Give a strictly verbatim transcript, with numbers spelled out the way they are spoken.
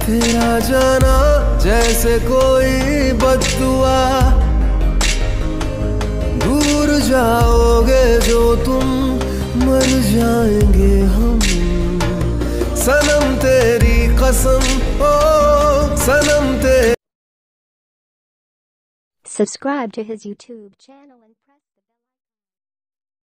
तेरा जाना जैसे कोई बद्दुआ, दूर जाओगे जो तुम मर जाएंगे हम। सनम तेरी कसम, ओ सनम तेरी। Subscribe to his YouTube channel and press